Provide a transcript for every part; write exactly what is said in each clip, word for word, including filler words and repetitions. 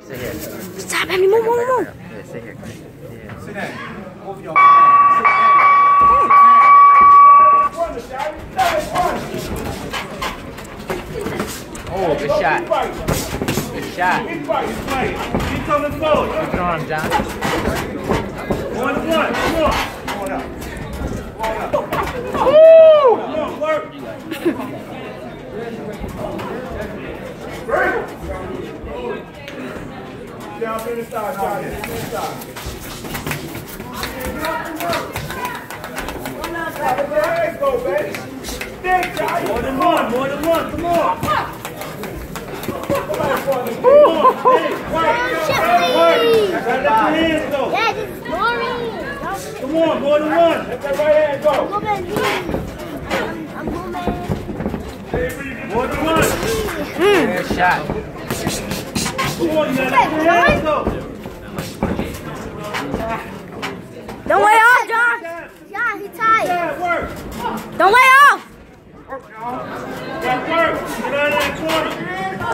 Sit here. Stop, Emmy. Move, move, move. Yeah, sit here. Yeah. Sit down. Over your hand. Oh, good shot. Good shot. Keep coming forward. Keep it on him, John. One to one. Come on. Come on out. Woo! Come on, work. Down to the side, John. Finish side. Let's go, baby. More than one, more than one. Come on. Come on, hey, Shipley! let your hands go. Yeah, this is boring. Come on, more than one. Let that right hand go. I'm moving. I'm, I'm moving. More than one. Good shot. Come on, you let your hands go. Don't lay off, John. Yeah, he tied. Yeah, work. Don't lay off. That work. Get out of that corner.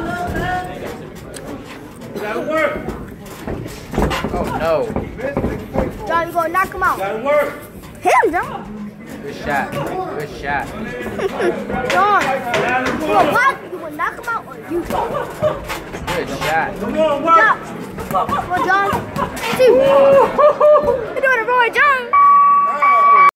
That work. Oh, no. John, you gonna knock him out. That work. Him, John. Good shot. Good shot. John. You gonna block? You gonna knock him out or you? Good shot. Come on, work. Come on, John. See. You're doing it, boy, John.